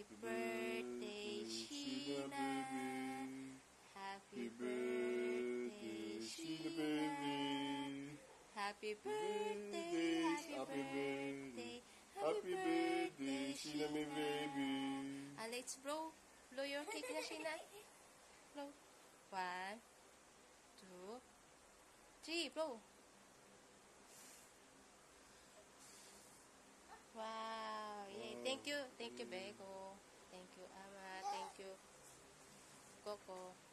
Happy birthday, Sheena. Happy birthday, Sheena. Happy birthday, happy birthday, happy birthday, Sheena, my baby. Let's blow. Blow your cake na, Sheena. Blow. 1, 2, 3, blow. Wow. Yay. Thank you, Beko. Thank you, Ama. Thank you, Coco.